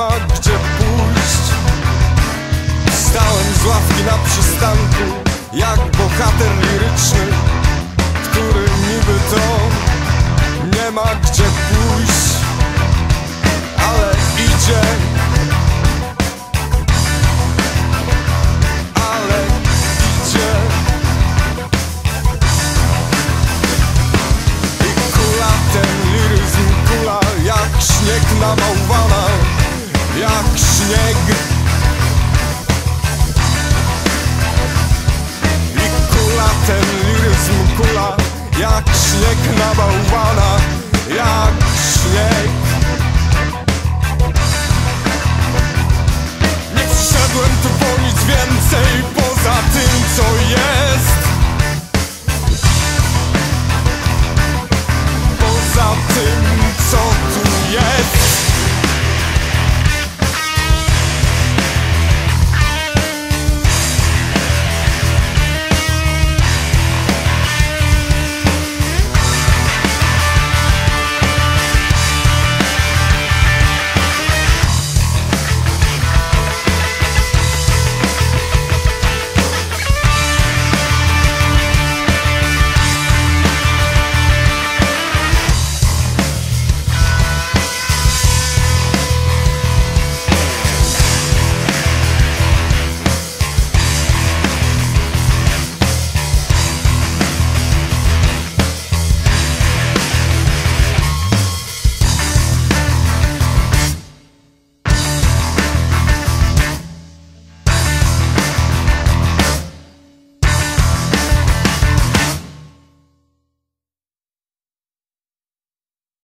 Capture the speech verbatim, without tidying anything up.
gdzie pójść. Stałem z ławki na przystanku, jak bohater liryczny, który niby to nie ma gdzie pójść, ale idzie. Ale idzie. I kula, ten liryzm kula, jak śnieg na bałwana, jak śnieg.